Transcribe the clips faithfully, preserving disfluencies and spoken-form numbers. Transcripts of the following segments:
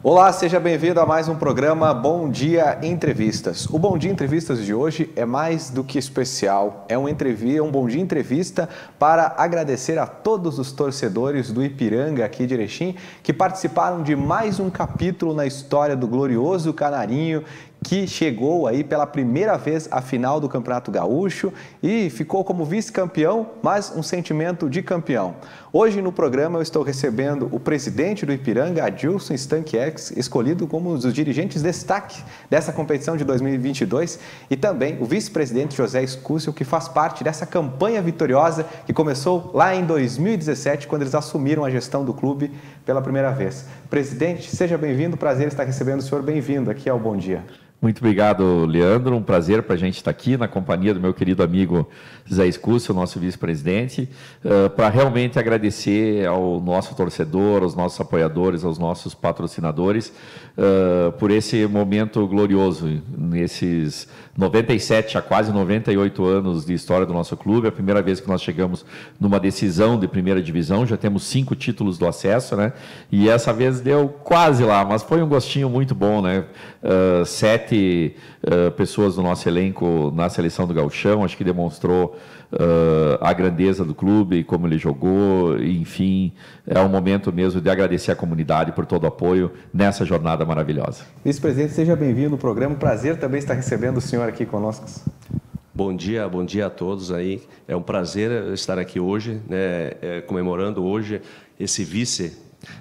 Olá, seja bem-vindo a mais um programa Bom Dia Entrevistas. O Bom Dia Entrevistas de hoje é mais do que especial. É um, entrevista, um Bom Dia Entrevista para agradecer a todos os torcedores do Ipiranga aqui de Erechim que participaram de mais um capítulo na história do glorioso Canarinho, que chegou aí pela primeira vez à final do Campeonato Gaúcho e ficou como vice-campeão, mas um sentimento de campeão. Hoje no programa eu estou recebendo o presidente do Ipiranga, Adilson Stankiewicz, escolhido como um dos dirigentes destaque dessa competição de dois mil e vinte e dois, e também o vice-presidente José Escúcio, que faz parte dessa campanha vitoriosa que começou lá em dois mil e dezessete, quando eles assumiram a gestão do clube pela primeira vez. Presidente, seja bem-vindo, prazer estar recebendo o senhor, bem-vindo aqui ao Bom Dia. Muito obrigado, Leandro. Um prazer para a gente estar aqui na companhia do meu querido amigo Zé Escúcio, nosso vice-presidente, uh, para realmente agradecer ao nosso torcedor, aos nossos apoiadores, aos nossos patrocinadores, uh, por esse momento glorioso, nesses noventa e sete a quase noventa e oito anos de história do nosso clube. É a primeira vez que nós chegamos numa decisão de primeira divisão, já temos cinco títulos do acesso, né? E essa vez deu quase lá, mas foi um gostinho muito bom, né? Uh, sete uh, pessoas do nosso elenco na seleção do Gauchão, acho que demonstrou uh, a grandeza do clube, como ele jogou, enfim, é um momento mesmo de agradecer a comunidade por todo o apoio nessa jornada maravilhosa. Vice-presidente, seja bem-vindo no programa, prazer também estar recebendo o senhor aqui conosco. Bom dia, bom dia a todos aí, é um prazer estar aqui hoje, né, é, comemorando hoje esse vice,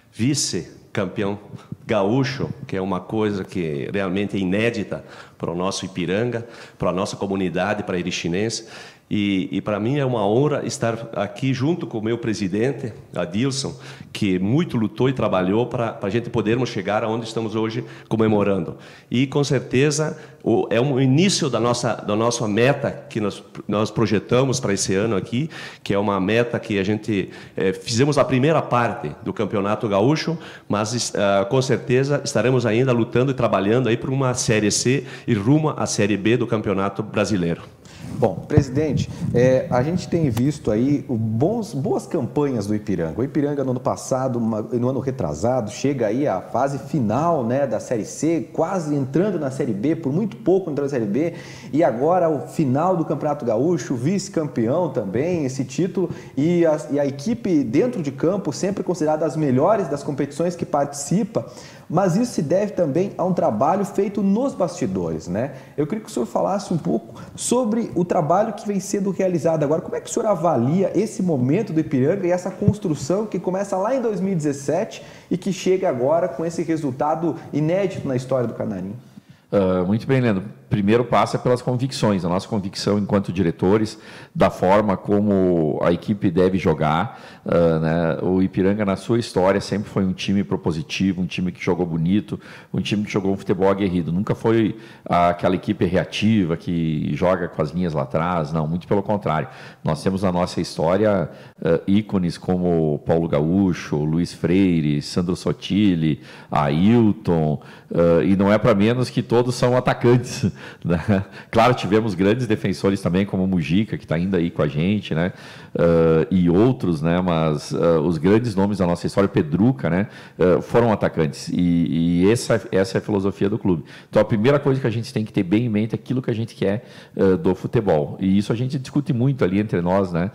vice-campeão gaúcho, que é uma coisa que realmente é inédita para o nosso Ipiranga, para a nossa comunidade, para a erechinense. E, e para mim é uma honra estar aqui junto com o meu presidente, Adilson, que muito lutou e trabalhou para a gente podermos chegar aonde estamos hoje comemorando. E, com certeza, o, é um início da nossa, da nossa meta que nós, nós projetamos para esse ano aqui, que é uma meta que a gente é, fizemos a primeira parte do Campeonato Gaúcho, mas, uh, com certeza, estaremos ainda lutando e trabalhando aí por uma Série C e rumo à Série B do Campeonato Brasileiro. Bom, presidente, é, a gente tem visto aí bons, boas campanhas do Ipiranga. O Ipiranga no ano passado, uma, no ano retrasado, chega aí à fase final, né, da Série C, quase entrando na Série B, por muito pouco entrando na Série B, e agora o final do Campeonato Gaúcho, vice-campeão também, esse título, e a, e a equipe dentro de campo sempre considerada as melhores das competições que participa. Mas isso se deve também a um trabalho feito nos bastidores, né? Eu queria que o senhor falasse um pouco sobre o trabalho que vem sendo realizado agora. Como é que o senhor avalia esse momento do Ipiranga e essa construção que começa lá em dois mil e dezessete e que chega agora com esse resultado inédito na história do Canarinho? Uh, muito bem, Leandro. Primeiro passa pelas convicções, a nossa convicção enquanto diretores, da forma como a equipe deve jogar. Uh, né? O Ipiranga, na sua história, sempre foi um time propositivo, um time que jogou bonito, um time que jogou um futebol aguerrido. Nunca foi aquela equipe reativa que joga com as linhas lá atrás, não, muito pelo contrário. Nós temos na nossa história uh, ícones como Paulo Gaúcho, Luiz Freire, Sandro Sotile, Ailton, uh, e não é para menos que todos são atacantes. Né? Claro, tivemos grandes defensores também, como o Mujica, que está ainda aí com a gente, né? Uh, e outros, né? Mas uh, os grandes nomes da nossa história, Pedruca, né? Uh, foram atacantes. E, e essa, essa é a filosofia do clube. Então, a primeira coisa que a gente tem que ter bem em mente é aquilo que a gente quer uh, do futebol. E isso a gente discute muito ali entre nós, né?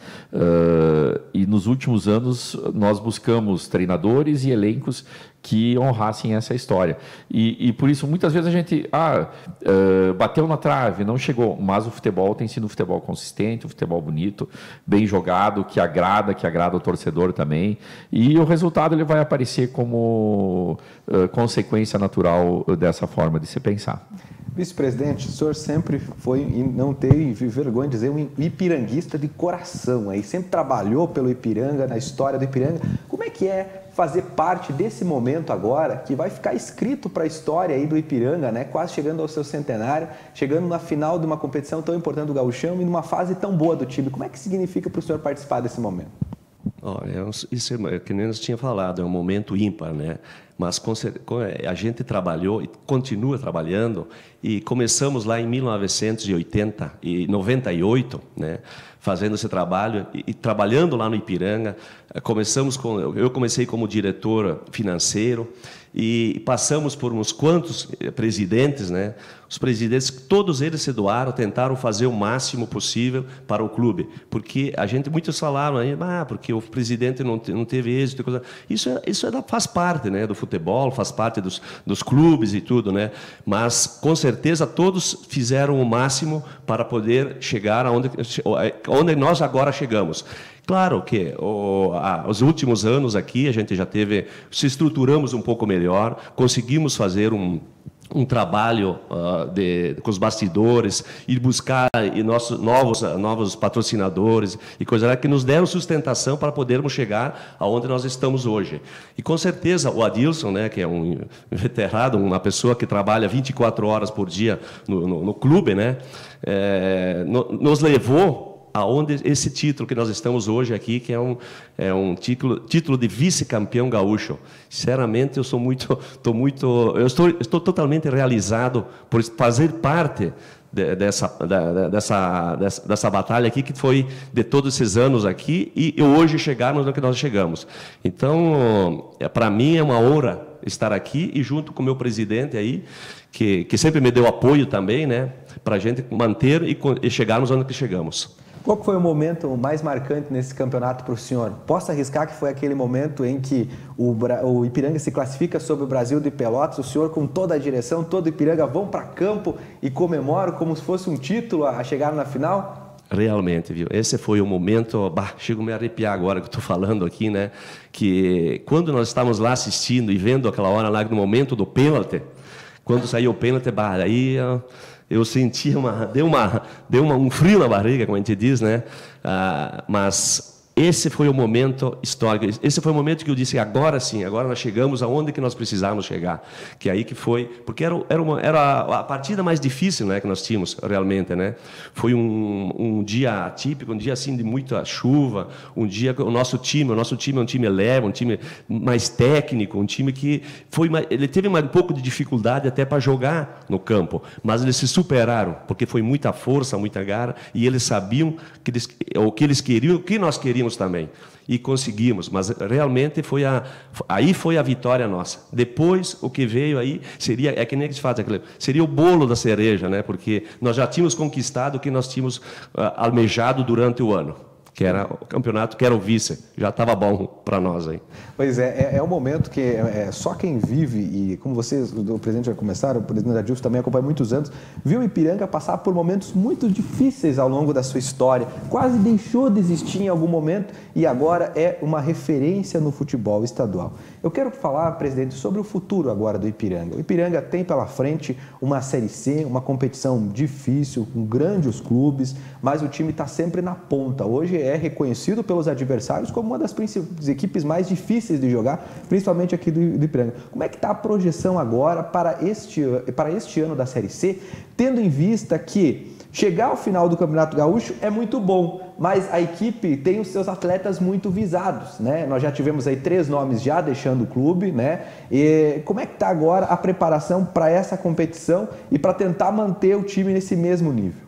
Uh, e nos últimos anos, nós buscamos treinadores e elencos que honrassem essa história. E, e por isso, muitas vezes a gente ah, uh, bateu na trave, não chegou, mas o futebol tem sido um futebol consistente, um futebol bonito, bem jogado, que agrada, que agrada o torcedor também, e o resultado ele vai aparecer como uh, consequência natural dessa forma de se pensar. Vice-presidente, o senhor sempre foi, e não tem vergonha de dizer, um ipiranguista de coração, aí sempre trabalhou pelo Ipiranga, na história do Ipiranga. Como é que é fazer parte desse momento agora, que vai ficar escrito para a história aí do Ipiranga, né? Quase chegando ao seu centenário, chegando na final de uma competição tão importante do Gauchão e numa fase tão boa do time. Como é que significa para o senhor participar desse momento? Olha, isso é, que nem nós tinha falado, é um momento ímpar, né? mas a gente trabalhou e continua trabalhando, e começamos lá em mil novecentos e oitenta e noventa e oito, né, fazendo esse trabalho e, e trabalhando lá no Ipiranga. Começamos com, eu comecei como diretor financeiro e passamos por uns quantos presidentes, né? Os presidentes, todos eles se doaram, tentaram fazer o máximo possível para o clube, porque a gente, muitos falaram aí, ah, porque o presidente não, não teve êxito, coisa. Isso, é, isso é, faz parte, né, do futebol, faz parte dos, dos clubes e tudo, né? Mas com certeza todos fizeram o máximo para poder chegar aonde, onde nós agora chegamos. Claro que o, a, os últimos anos aqui a gente já teve, se estruturamos um pouco melhor, conseguimos fazer um, um trabalho uh, de, com os bastidores, ir buscar e nossos, novos, novos patrocinadores e coisas lá que nos deram sustentação para podermos chegar aonde nós estamos hoje. E com certeza o Adilson, né, que é um veterano, uma pessoa que trabalha vinte e quatro horas por dia no, no, no clube, né, é, no, nos levou aonde esse título que nós estamos hoje aqui, que é um, é um título, título de vice-campeão gaúcho. Sinceramente, eu sou muito, estou muito, eu estou, estou totalmente realizado por fazer parte de, dessa, da, dessa, dessa, dessa batalha aqui, que foi de todos esses anos aqui, e hoje chegarmos no que nós chegamos. Então, é, para mim é uma honra estar aqui e junto com o meu presidente aí, que, que sempre me deu apoio também, né, para a gente manter e, e chegarmos onde que chegamos. Qual foi o momento mais marcante nesse campeonato para o senhor? Posso arriscar que foi aquele momento em que o, o Ipiranga se classifica sobre o Brasil de Pelotas, o senhor com toda a direção, todo o Ipiranga vão para campo e comemoram como se fosse um título a chegar na final? Realmente, viu? Esse foi o momento, bah, chego a me arrepiar agora que estou falando aqui, né? Que quando nós estávamos lá assistindo e vendo aquela hora lá no momento do pênalti, quando saiu o pênalti, bah, aí eu senti uma, deu uma, deu uma, um frio na barriga, como a gente diz, né? Ah, mas esse foi o momento histórico. Esse foi o momento que eu disse, agora sim, agora nós chegamos aonde que nós precisávamos chegar. Que aí que foi, porque era, era, uma, era a partida mais difícil, né, que nós tínhamos realmente, né? Foi um, um dia atípico, um dia assim de muita chuva, um dia o nosso time, o nosso time é um time leve, um time mais técnico, um time que foi, ele teve um pouco de dificuldade até para jogar no campo, mas eles se superaram, porque foi muita força, muita garra, e eles sabiam que eles, o que eles queriam, o que nós queríamos também, e conseguimos, mas realmente foi a, aí foi a vitória nossa. Depois, o que veio aí, seria, é que nem que se faz, seria o bolo da cereja, né? Porque nós já tínhamos conquistado o que nós tínhamos uh, almejado durante o ano, que era o campeonato, que era o vice, já estava bom para nós aí. Pois é, é, é um momento que é, é, só quem vive, e como vocês, o presidente já começaram, o presidente Adilson também acompanha há muitos anos, viu o Ipiranga passar por momentos muito difíceis ao longo da sua história, quase deixou de existir em algum momento e agora é uma referência no futebol estadual. Eu quero falar, presidente, sobre o futuro agora do Ipiranga. O Ipiranga tem pela frente uma Série C, uma competição difícil, com grandes clubes, mas o time está sempre na ponta. Hoje é reconhecido pelos adversários como uma das principais equipes mais difíceis de jogar, principalmente aqui do, do Ipiranga. Como é que está a projeção agora para este, para este ano da Série C, tendo em vista que chegar ao final do Campeonato Gaúcho é muito bom, mas a equipe tem os seus atletas muito visados, né? Nós já tivemos aí três nomes já deixando o clube, né? E como é que está agora a preparação para essa competição e para tentar manter o time nesse mesmo nível?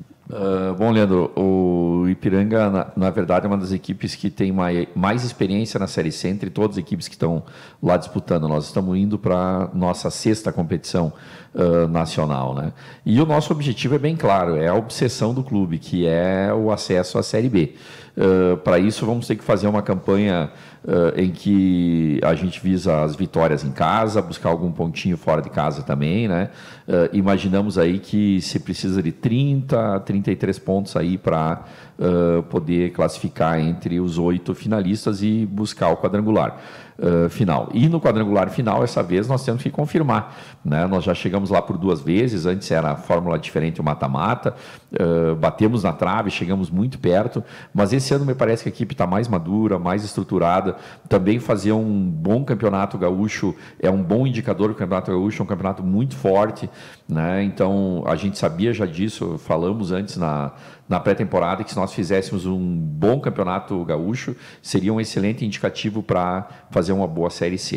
Uh, bom, Leandro, o Ipiranga, na, na verdade, é uma das equipes que tem mais, mais experiência na Série C entre todas as equipes que estão lá disputando. Nós estamos indo para a nossa sexta competição uh, nacional, né? E o nosso objetivo é bem claro, é a obsessão do clube, que é o acesso à Série B. Uh, para isso, vamos ter que fazer uma campanha uh, em que a gente visa as vitórias em casa, buscar algum pontinho fora de casa também, né? Uh, imaginamos aí que se precisa de trinta, trinta e três pontos aí para uh, poder classificar entre os oito finalistas e buscar o quadrangular uh, final. E no quadrangular final, essa vez, nós temos que confirmar, né? Nós já chegamos lá por duas vezes, antes era a fórmula diferente, o mata-mata, uh, batemos na trave, chegamos muito perto, mas esse ano me parece que a equipe está mais madura, mais estruturada, também fazer um bom campeonato gaúcho é um bom indicador. O campeonato gaúcho é um campeonato muito forte, né? Então a gente sabia já disso, falamos antes na, na pré-temporada que se nós fizéssemos um bom campeonato gaúcho seria um excelente indicativo para fazer uma boa Série C.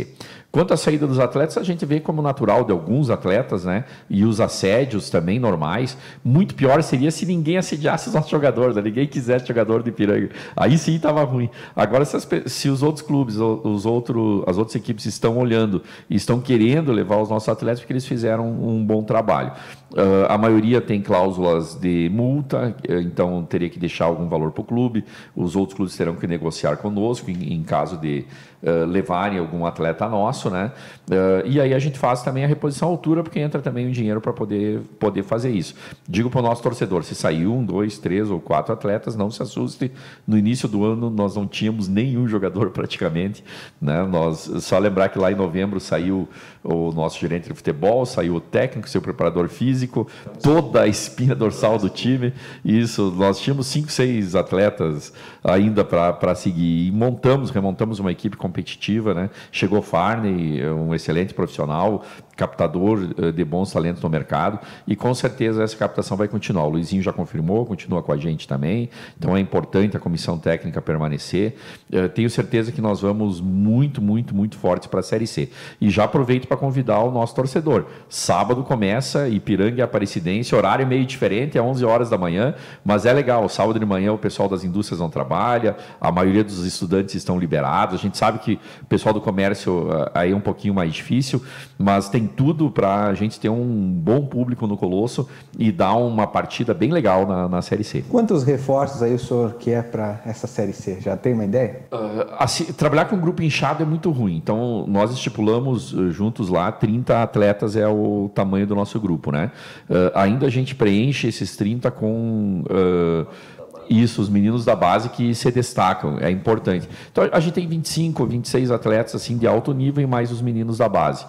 Quanto à saída dos atletas, a gente vê como natural de alguns atletas, né? E os assédios também normais. Muito pior seria se ninguém assediasse os nossos jogadores, né? Ninguém quisesse jogador de Ipiranga. Aí sim estava ruim. Agora, se, as, se os outros clubes, os outro, as outras equipes estão olhando e estão querendo levar os nossos atletas, porque eles fizeram um bom trabalho. Uh, a maioria tem cláusulas de multa, então teria que deixar algum valor para o clube. Os outros clubes terão que negociar conosco em, em caso de uh, levarem algum atleta nosso, né? Uh, e aí a gente faz também a reposição à altura, porque entra também o dinheiro para poder, poder fazer isso. Digo para o nosso torcedor, se sair um, dois, três ou quatro atletas, não se assuste. No início do ano nós não tínhamos nenhum jogador praticamente, né? Nós, só lembrar que lá em novembro saiu o nosso gerente de futebol, saiu o técnico, seu preparador físico, toda a espinha dorsal do time. Isso, nós tínhamos cinco, seis atletas ainda para seguir. E montamos, remontamos uma equipe competitiva, né? Chegou o Farney, um excelente profissional, captador de bons talentos no mercado, e com certeza essa captação vai continuar. O Luizinho já confirmou, continua com a gente também, então é importante a comissão técnica permanecer. Eu tenho certeza que nós vamos muito, muito, muito fortes para a Série C. E já aproveito para convidar o nosso torcedor. Sábado começa Ipiranga e Aparecidense, horário meio diferente, é onze horas da manhã, mas é legal. Sábado de manhã o pessoal das indústrias não trabalha, a maioria dos estudantes estão liberados. A gente sabe que o pessoal do comércio aí é um pouquinho mais difícil, mas tem tudo para a gente ter um bom público no Colosso e dar uma partida bem legal na, na Série C. Quantos reforços aí o senhor quer para essa Série C? Já tem uma ideia? Uh, assim, trabalhar com um grupo inchado é muito ruim. Então, nós estipulamos uh, juntos lá, trinta atletas é o tamanho do nosso grupo, né? Uh, ainda a gente preenche esses trinta com... Uh, Isso, os meninos da base que se destacam, é importante. Então, a gente tem vinte e cinco, vinte e seis atletas assim, de alto nível e mais os meninos da base.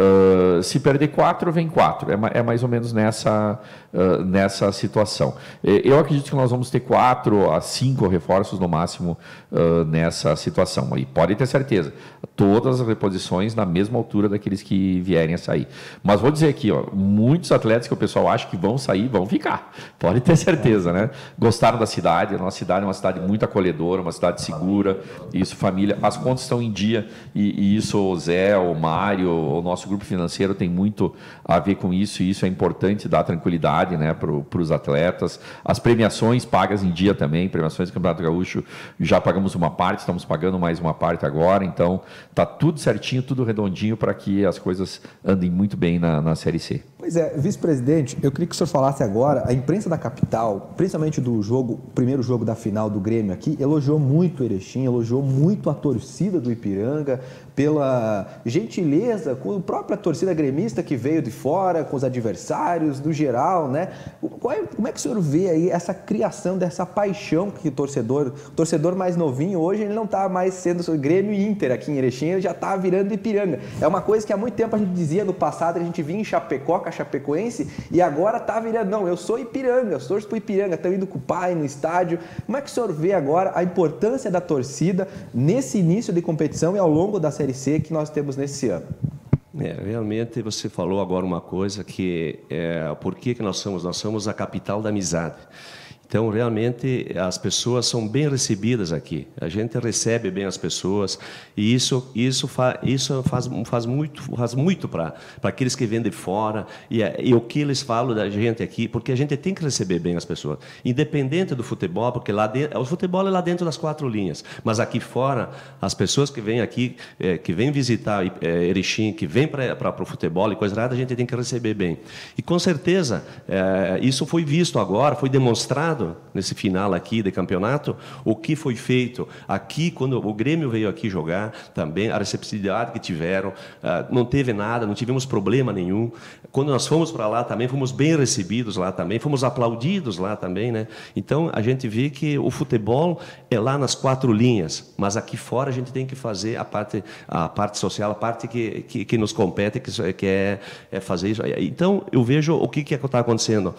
Uh, se perder quatro, vem quatro. É, é mais ou menos nessa, uh, nessa situação. Eu acredito que nós vamos ter quatro a cinco reforços no máximo uh, nessa situação. E pode ter certeza, todas as reposições na mesma altura daqueles que vierem a sair. Mas vou dizer aqui, ó, muitos atletas que o pessoal acha que vão sair, vão ficar. Pode ter certeza, né? Gostaram da cidade. A nossa cidade é uma cidade muito acolhedora, uma cidade segura, isso, família, as contas estão em dia, e, e isso o Zé, o Mário, o nosso grupo financeiro tem muito a ver com isso, e isso é importante dar tranquilidade, né, para os atletas. As premiações pagas em dia também, premiações do Campeonato Gaúcho, já pagamos uma parte, estamos pagando mais uma parte agora, então está tudo certinho, tudo redondinho para que as coisas andem muito bem na, na Série C. Pois é, vice-presidente, eu queria que o senhor falasse agora, a imprensa da capital, principalmente do jogo, primeiro jogo da final do Grêmio aqui, elogiou muito o Erechim, elogiou muito a torcida do Ipiranga, pela gentileza com a própria torcida gremista que veio de fora, com os adversários, no geral, né? Como é que o senhor vê aí essa criação dessa paixão que o torcedor, o torcedor mais novinho hoje, ele não está mais sendo Grêmio e Inter aqui em Erechim, ele já está virando Ipiranga. É uma coisa que há muito tempo a gente dizia no passado, que a gente vinha em Chapecó, com a Chapecoense, e agora está virando, não, eu sou Ipiranga, eu torço para o Ipiranga, estão indo com o pai no estádio. Como é que o senhor vê agora a importância da torcida nesse início de competição e ao longo da Série C que nós temos nesse ano? É, realmente você falou agora uma coisa que é, por que que nós somos? Nós somos a capital da amizade. Então, realmente, as pessoas são bem recebidas aqui. A gente recebe bem as pessoas e isso, isso, fa, isso faz, faz muito, faz muito para aqueles que vêm de fora e, e o que eles falam da gente aqui, porque a gente tem que receber bem as pessoas, independente do futebol, porque lá dentro, o futebol é lá dentro das quatro linhas, mas aqui fora, as pessoas que vêm aqui, é, que vêm visitar é, Erechim, que vêm para o futebol e coisa nada, a gente tem que receber bem. E, com certeza, é, isso foi visto agora, foi demonstrado nesse final aqui de campeonato, o que foi feito aqui, quando o Grêmio veio aqui jogar, também, a receptividade que tiveram, não teve nada, não tivemos problema nenhum. Quando nós fomos para lá também, fomos bem recebidos lá também, fomos aplaudidos lá também, né? Então, a gente vê que o futebol é lá nas quatro linhas, mas aqui fora a gente tem que fazer a parte, a parte social, a parte que, que, que nos compete, que, que é, é fazer isso. Então, eu vejo o que que está acontecendo.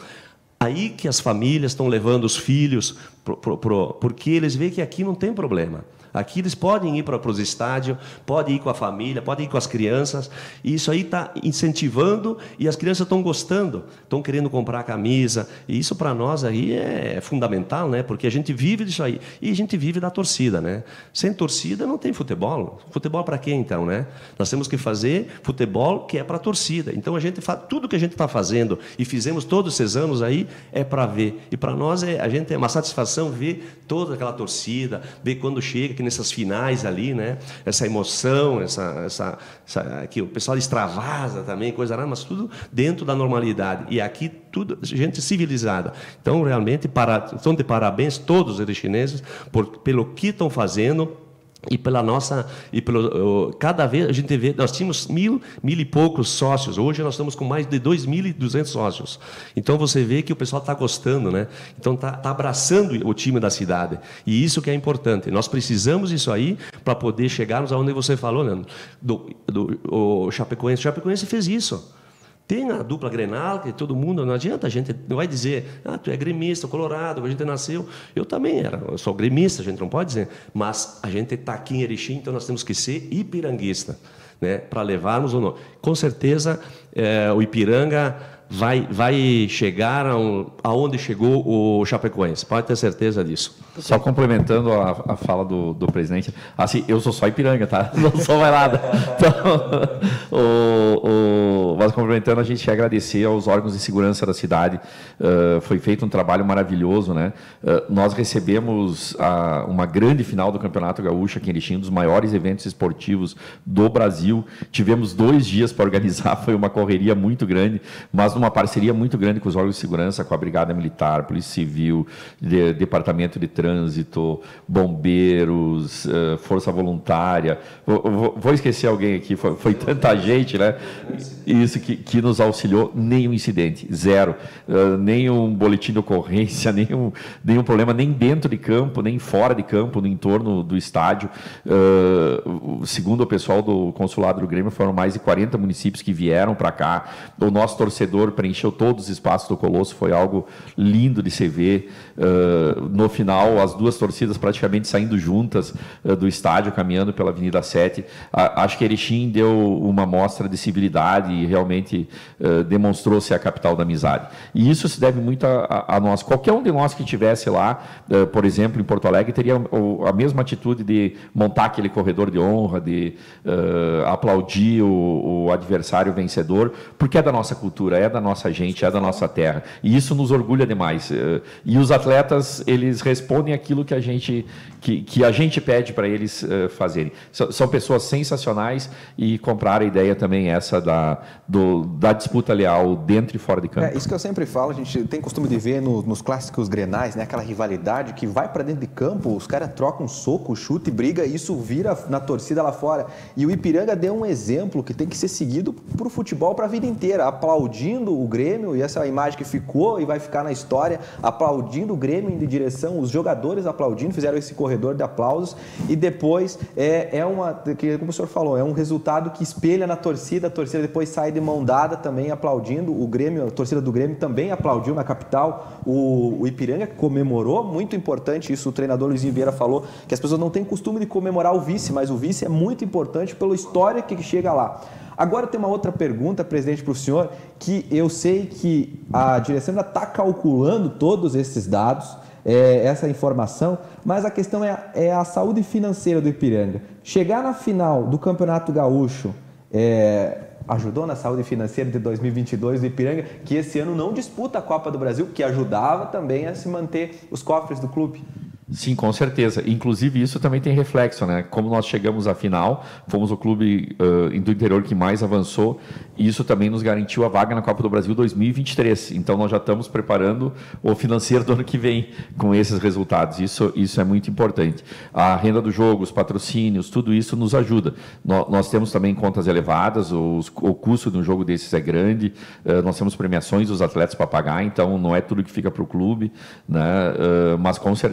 Aí que as famílias estão levando os filhos, pro, pro, pro, porque eles veem que aqui não tem problema. Aqui eles podem ir para os estádios, podem ir com a família, podem ir com as crianças, e isso aí está incentivando e as crianças estão gostando, estão querendo comprar a camisa, e isso para nós aí é fundamental, né? Porque a gente vive disso aí, e a gente vive da torcida, né? Sem torcida não tem futebol. Futebol para quê, então, né? Nós temos que fazer futebol que é para a torcida. Então, a gente faz, tudo que a gente está fazendo e fizemos todos esses anos aí é para ver. E para nós é, a gente é uma satisfação ver toda aquela torcida, ver quando chega que nessas finais ali, né? Essa emoção, essa, essa, essa que o pessoal extravasa também, coisa lá, mas tudo dentro da normalidade. E aqui tudo gente civilizada. Então, realmente, para, estão de parabéns todos os chineses por, pelo que estão fazendo. E pela nossa, e pelo, cada vez a gente vê, nós tínhamos mil, mil e poucos sócios, hoje nós estamos com mais de dois mil e duzentos sócios. Então você vê que o pessoal está gostando, né? Então está tá abraçando o time da cidade. E isso que é importante. Nós precisamos disso aí para poder chegarmos aonde você falou, né? do, do o Chapecoense. O Chapecoense fez isso. Tem a dupla Grenal, que todo mundo, não adianta, a gente não vai dizer, ah, tu é gremista, colorado, a gente nasceu. Eu também era, eu sou gremista, a gente não pode dizer, mas a gente está aqui em Erechim, então nós temos que ser ipiranguista, né, para levarmos o nome. Com certeza, é, o Ipiranga vai, vai chegar aonde chegou o Chapecoense, pode ter certeza disso. Só complementando a, a fala do, do presidente, assim, eu sou só Ipiranga, tá? Não sou mais nada. Então, o, o, mas complementando, a gente quer agradecer aos órgãos de segurança da cidade. Uh, foi feito um trabalho maravilhoso, né? Uh, nós recebemos a, uma grande final do Campeonato Gaúcho aqui em Erechim, um dos maiores eventos esportivos do Brasil. Tivemos dois dias para organizar, foi uma correria muito grande, mas numa parceria muito grande com os órgãos de segurança, com a Brigada Militar, Polícia Civil, de, Departamento de Trânsito, bombeiros, uh, Força Voluntária. Vou, vou esquecer alguém aqui, foi, foi tanta gente, né? Isso que, que nos auxiliou, nenhum incidente, zero. Uh, nenhum boletim de ocorrência, nenhum, nenhum problema, nem dentro de campo, nem fora de campo, no entorno do estádio. Uh, segundo o pessoal do Consulado do Grêmio, foram mais de quarenta municípios que vieram para cá. O nosso torcedor preencheu todos os espaços do Colosso, foi algo lindo de se ver. Uh, no final, as duas torcidas praticamente saindo juntas uh, do estádio, caminhando pela Avenida sete. A, acho que Erechim deu uma mostra de civilidade e realmente uh, demonstrou ser a capital da amizade. E isso se deve muito a, a, a nós. Qualquer um de nós que estivesse lá, uh, por exemplo, em Porto Alegre, teria o, a mesma atitude de montar aquele corredor de honra, de uh, aplaudir o, o adversário vencedor, porque é da nossa cultura, é da nossa gente, é da nossa terra. E isso nos orgulha demais. Uh, e os atletas, eles respondem aquilo que a gente, que, que a gente pede para eles uh, fazerem. S são pessoas sensacionais e compraram a ideia também essa da, do, da disputa leal dentro e fora de campo. É isso que eu sempre falo, a gente tem costume de ver no, nos clássicos grenais, né, aquela rivalidade que vai para dentro de campo, os caras trocam soco, chute, briga, e isso vira na torcida lá fora. E o Ipiranga deu um exemplo que tem que ser seguido para o futebol para a vida inteira, aplaudindo o Grêmio, e essa é a imagem que ficou e vai ficar na história, aplaudindo o Grêmio indo em direção, os jogadores aplaudindo, fizeram esse corredor de aplausos, e depois é, é uma, que, como o senhor falou, é um resultado que espelha na torcida, a torcida depois sai de mão dada também aplaudindo, o Grêmio, a torcida do Grêmio também aplaudiu na capital, o, o Ipiranga comemorou, muito importante isso, o treinador Luizinho Vieira falou, que as pessoas não têm costume de comemorar o vice, mas o vice é muito importante pela história que chega lá. Agora tem uma outra pergunta, presidente, para o senhor, que eu sei que a direção ainda está calculando todos esses dados, é, essa informação, mas a questão é, é a saúde financeira do Ipiranga. Chegar na final do Campeonato Gaúcho, é, ajudou na saúde financeira de dois mil e vinte e dois do Ipiranga, que esse ano não disputa a Copa do Brasil, que ajudava também a se manter os cofres do clube? Sim, com certeza. Inclusive, isso também tem reflexo, né? Como nós chegamos à final, fomos o clube uh, do interior que mais avançou, e isso também nos garantiu a vaga na Copa do Brasil dois mil e vinte e três. Então, nós já estamos preparando o financeiro do ano que vem com esses resultados. Isso, isso é muito importante. A renda do jogo, os patrocínios, tudo isso nos ajuda. No, nós temos também contas elevadas, os, o custo de um jogo desses é grande, uh, nós temos premiações dos atletas para pagar, então não é tudo que fica para o clube, né? Uh, mas, com certeza,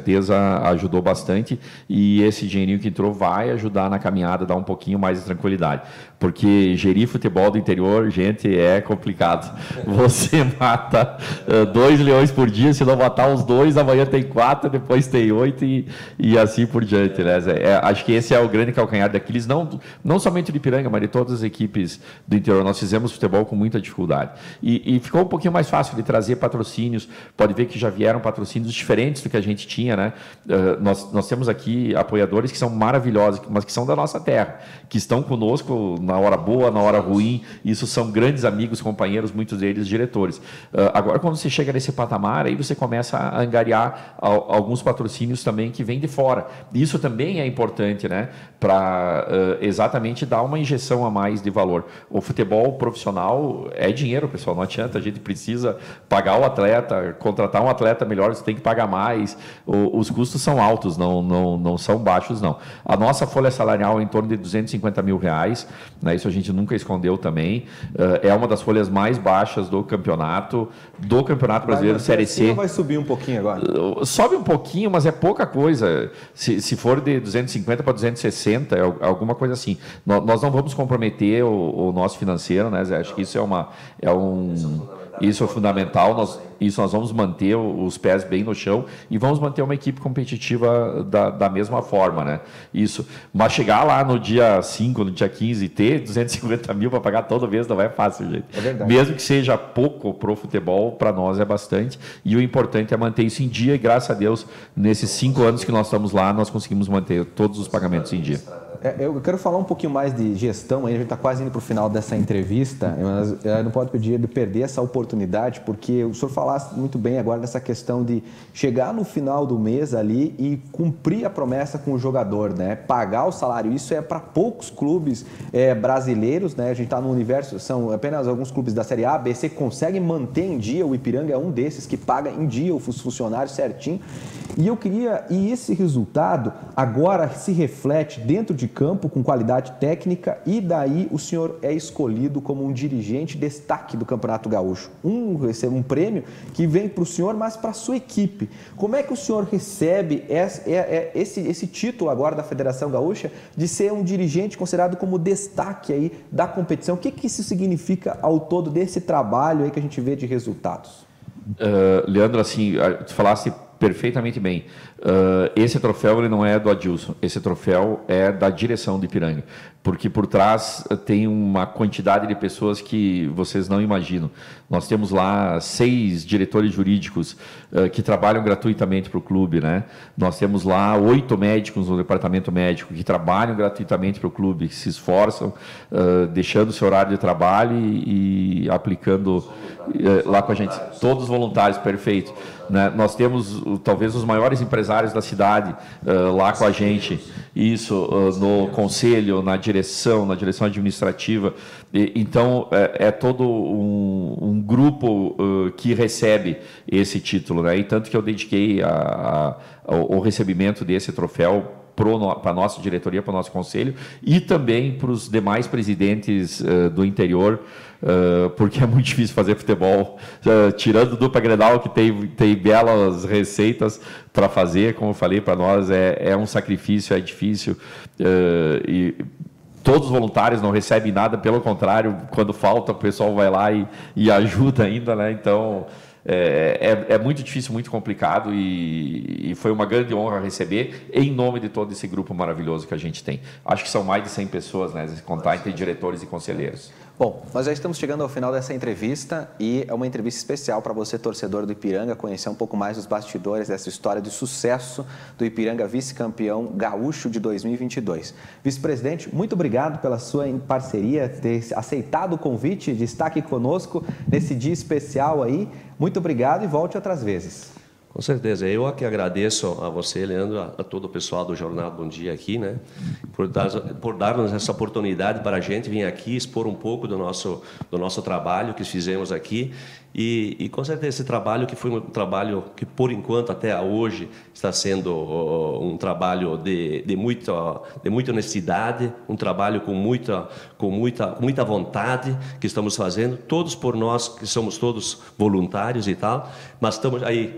ajudou bastante e esse dinheirinho que entrou vai ajudar na caminhada, dar um pouquinho mais de tranquilidade. Porque gerir futebol do interior, gente, é complicado. Você mata uh, dois leões por dia, se não matar os dois, amanhã tem quatro, depois tem oito e, e assim por diante. Né? É, acho que esse é o grande calcanhar daqueles, não, não somente do Ipiranga, mas de todas as equipes do interior. Nós fizemos futebol com muita dificuldade. E, e ficou um pouquinho mais fácil de trazer patrocínios. Pode ver que já vieram patrocínios diferentes do que a gente tinha. Né? Uh, nós, nós temos aqui apoiadores que são maravilhosos, mas que são da nossa terra, que estão conosco na hora boa, na hora ruim. Isso são grandes amigos, companheiros, muitos deles diretores. Uh, agora, quando você chega nesse patamar, aí você começa a angariar a, alguns patrocínios também que vêm de fora. Isso também é importante, né? Para uh, exatamente dar uma injeção a mais de valor. O futebol profissional é dinheiro, pessoal, não adianta. A gente precisa pagar o atleta, contratar um atleta melhor, você tem que pagar mais. O, os custos são altos, não, não, não são baixos, não. A nossa folha salarial é em torno de duzentos e cinquenta mil reais, né? Isso a gente nunca escondeu também. Uh, é uma das folhas mais baixas do campeonato, do Campeonato Brasileiro Série C. Vai subir um pouquinho agora? Uh, sobe um pouquinho, mas é pouca coisa. Se, se for de duzentos e cinquenta para duzentos e sessenta, é alguma coisa assim. Nós, nós não vamos comprometer o, o nosso financeiro, né, Zé? Acho que isso é, uma, é um... Isso é fundamental, nós, isso nós vamos manter os pés bem no chão e vamos manter uma equipe competitiva da, da mesma forma, né? Isso. Mas chegar lá no dia cinco, no dia quinze e ter duzentos e cinquenta mil para pagar toda vez não é fácil, gente. É verdade. Mesmo que seja pouco para o futebol, para nós é bastante. E o importante é manter isso em dia e, graças a Deus, nesses cinco anos que nós estamos lá, nós conseguimos manter todos os pagamentos em dia. Eu quero falar um pouquinho mais de gestão, a gente está quase indo para o final dessa entrevista, mas eu não pode pedir de perder essa oportunidade, porque o senhor falasse muito bem agora dessa questão de chegar no final do mês ali e cumprir a promessa com o jogador, né? Pagar o salário. Isso é para poucos clubes é, brasileiros, né? A gente está no universo, são apenas alguns clubes da Série A, B, C que conseguem manter em dia. O Ipiranga é um desses que paga em dia os funcionários certinho. E eu queria, e esse resultado agora se reflete dentro de campo com qualidade técnica e daí o senhor é escolhido como um dirigente destaque do Campeonato Gaúcho. Um, recebe um prêmio que vem para o senhor, mas para a sua equipe. Como é que o senhor recebe esse, esse, esse título agora da Federação Gaúcha de ser um dirigente considerado como destaque aí da competição? O que, que isso significa ao todo desse trabalho aí que a gente vê de resultados? Uh, Leandro, assim, tu falaste perfeitamente bem. Uh, esse troféu ele não é do Adilson, esse troféu é da direção do Ipiranga, porque por trás tem uma quantidade de pessoas que vocês não imaginam. Nós temos lá seis diretores jurídicos uh, que trabalham gratuitamente para o clube, né? Nós temos lá oito médicos no departamento médico que trabalham gratuitamente para o clube, que se esforçam, uh, deixando o seu horário de trabalho e, e aplicando uh, lá com a gente. Todos voluntários, perfeito. Né? Nós temos talvez os maiores empresários da cidade uh, lá com a gente, isso uh, no conselho, na direção, na direção administrativa. E, então é, é todo um, um grupo uh, que recebe esse título, né? E tanto que eu dediquei a, a, o recebimento desse troféu para a nossa diretoria, para o nosso conselho e também para os demais presidentes uh, do interior, uh, porque é muito difícil fazer futebol, uh, tirando o dupla Grenal, que tem, tem belas receitas para fazer, como eu falei, para nós é, é um sacrifício, é difícil, uh, e todos os voluntários não recebem nada, pelo contrário, quando falta o pessoal vai lá e, e ajuda ainda, né? Então É, é, é muito difícil, muito complicado e, e foi uma grande honra receber em nome de todo esse grupo maravilhoso que a gente tem. Acho que são mais de cem pessoas, né? Se contar entre diretores e conselheiros. Bom, nós já estamos chegando ao final dessa entrevista e é uma entrevista especial para você, torcedor do Ipiranga, conhecer um pouco mais dos bastidores dessa história de sucesso do Ipiranga, vice-campeão gaúcho de dois mil e vinte e dois. Vice-presidente, muito obrigado pela sua parceria, ter aceitado o convite de estar aqui conosco nesse dia especial aí. Muito obrigado e volte outras vezes. Com certeza. Eu que agradeço a você, Leandro, a, a todo o pessoal do Jornal Bom Dia aqui, né, por, dar, por dar-nos essa oportunidade para a gente vir aqui expor um pouco do nosso, do nosso trabalho que fizemos aqui. E, e, com certeza, esse trabalho que foi um trabalho que, por enquanto, até hoje, está sendo uh, um trabalho de, de, muita, de muita honestidade, um trabalho com muita, com, muita, muita vontade que estamos fazendo, todos por nós, que somos todos voluntários e tal, mas estamos aí com muito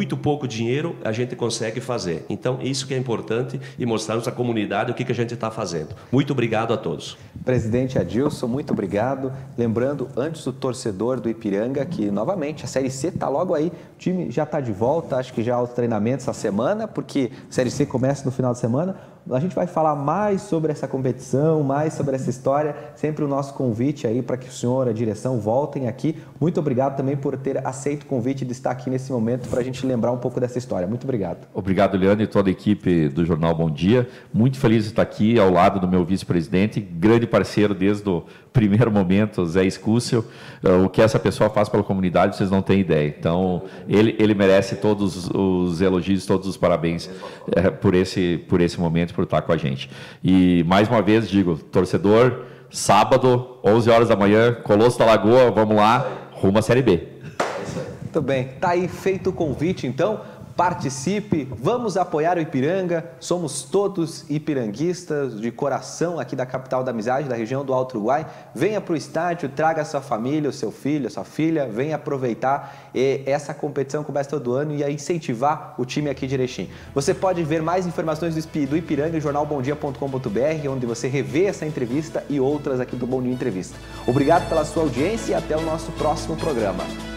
muito pouco dinheiro a gente consegue fazer. Então, isso que é importante e mostrarmos à comunidade o que, que a gente está fazendo. Muito obrigado a todos. Presidente Adilson, muito obrigado. Lembrando, antes do torcedor do Ipiranga, que novamente a Série C está logo aí, o time já está de volta, acho que já aos treinamentos essa semana, porque a Série C começa no final de semana. A gente vai falar mais sobre essa competição, mais sobre essa história. Sempre o nosso convite aí para que o senhor, a direção, voltem aqui. Muito obrigado também por ter aceito o convite de estar aqui nesse momento para a gente lembrar um pouco dessa história. Muito obrigado. Obrigado, Leandro, e toda a equipe do Jornal Bom Dia. Muito feliz de estar aqui ao lado do meu vice-presidente, grande parceiro desde o primeiro momento, Zé Escúcio. O que essa pessoa faz pela comunidade, vocês não têm ideia. Então, ele, ele merece todos os elogios, todos os parabéns é, por, esse, por esse momento, por estar com a gente. E, mais uma vez, digo, torcedor, sábado, onze horas da manhã, Colosso da Lagoa, vamos lá, rumo à Série B. Muito bem, tá aí feito o convite, então, participe, vamos apoiar o Ipiranga, somos todos ipiranguistas de coração aqui da capital da amizade, da região do Alto Uruguai. Venha para o estádio, traga a sua família, o seu filho, a sua filha, venha aproveitar e essa competição começa todo ano e a incentivar o time aqui de Erechim. Você pode ver mais informações do Ipiranga em jornal bom dia ponto com ponto br, onde você revê essa entrevista e outras aqui do Bom Dia Entrevista. Obrigado pela sua audiência e até o nosso próximo programa.